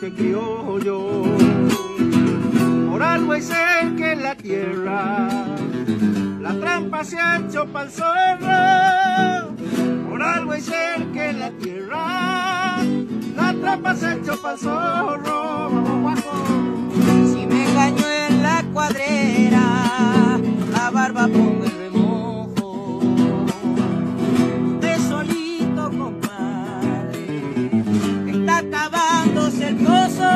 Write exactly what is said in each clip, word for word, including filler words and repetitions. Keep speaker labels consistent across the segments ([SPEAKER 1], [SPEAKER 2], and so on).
[SPEAKER 1] de criollo. Por algo es el que en la tierra la trampa se ha hecho pa'l zorro. Por algo es el que en la tierra la trampa se ha hecho pa'l zorro.
[SPEAKER 2] Si me engañó en la cuadrera, la barba pongo el remojo. De solito, compadre, está acabándose el pozo.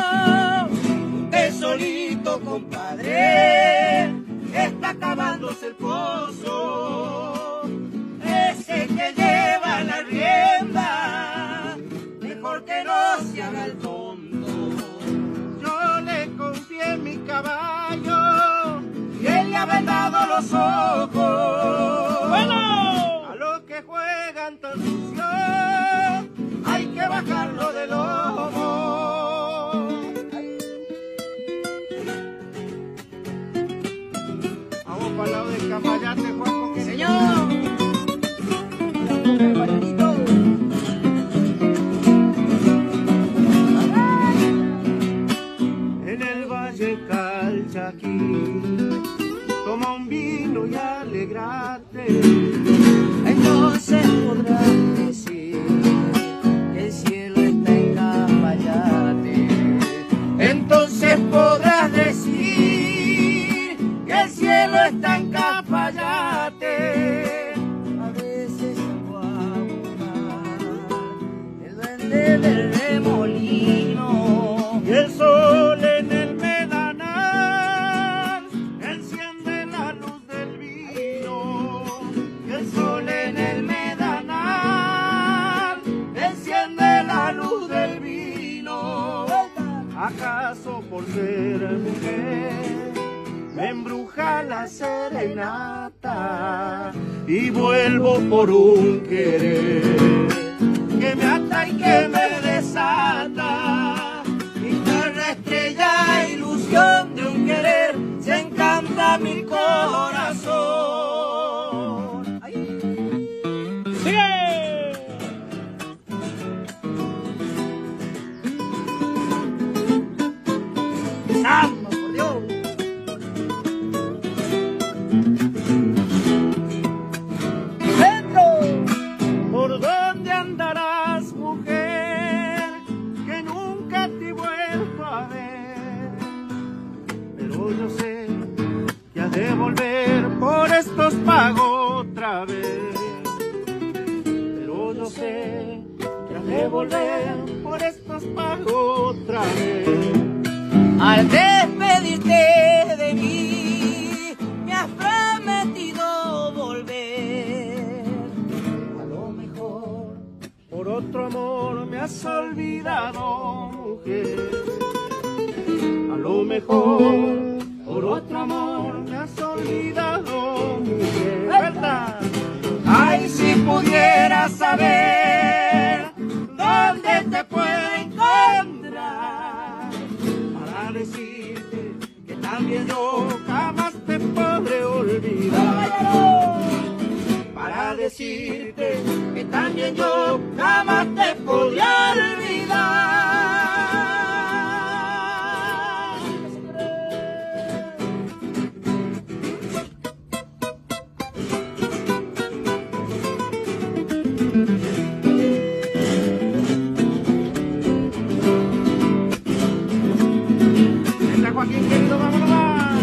[SPEAKER 2] De solito, compadre, está acabándose el pozo. Ese que lleva la rienda, mejor que no se haga el tonto.
[SPEAKER 1] Yo le confié mi caballo y él le ha vendado los ojos.
[SPEAKER 2] ¡Bueno!
[SPEAKER 1] A los que juegan tan sucio hay que bajarlo del lomo. Vamos para el lado del Capayate, Juan.
[SPEAKER 2] ¡Señor!
[SPEAKER 1] En el Valle Calchaquí, toma un vino y alegrate.
[SPEAKER 2] Entonces podrás decir que el cielo está en Capayate.
[SPEAKER 1] Entonces podrás decir que el cielo está en Capayate.
[SPEAKER 2] A veces salgo a buscar el duende del remolino
[SPEAKER 1] Y el sol en el medanal enciende la luz del vino. Y el sol en el medanal enciende la luz del vino. ¿Acaso por ser mujer me embruja la serenata y vuelvo por un querer que me ata y que me desata?
[SPEAKER 2] Guitarra, estrella, ilusión de un querer, se encanta mi corazón. ¡Ay! ¡Sigue! ¡Samba, por Dios! ¡Dentro!
[SPEAKER 1] ¿Por dónde andarás, mujer, que nunca te he vuelto a ver? Pero yo sé que has de volver, por estos pago otra vez. Pero yo sé que has de volver, por estos pago otra vez.
[SPEAKER 2] Al despedirte de mí, me has prometido volver.
[SPEAKER 1] A lo mejor por otro amor me has olvidado, mujer. A lo mejor por otro amor me has olvidado, mujer. ¡Verdad! Ay, si pudiera saber dónde te puedo encontrar para decirte que también yo jamás te podré olvidar. Para decirte que también yo jamás te podré olvidar. Venga, Joaquín, querido, vámonos más.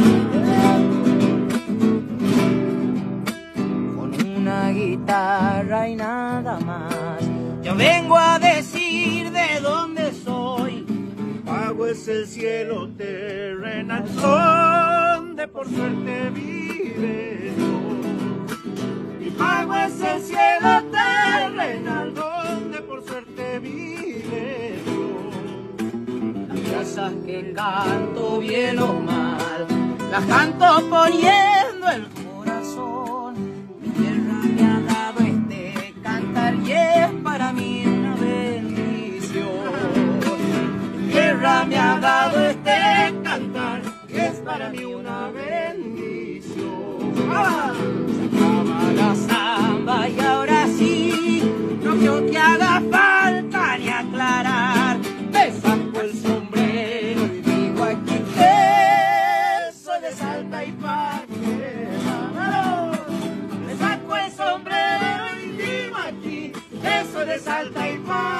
[SPEAKER 2] Con una guitarra y nada más, yo vengo a decir de dónde soy.
[SPEAKER 1] Pago es el cielo terrenal donde por suerte vive Dios. Mi pago es el cielo terrenal donde por suerte vive Dios.
[SPEAKER 2] Las cosas que canto bien o mal, las canto poniendo el corazón. Mi tierra me ha dado este cantar y es para mí una bendición.
[SPEAKER 1] Mi tierra me ha dado este cantar y es para mí una bendición. ¡Ah!
[SPEAKER 2] Se acaba la samba y ahora sí, no creo que haga falta ni aclarar. Me saco el
[SPEAKER 1] de Salta y Paz.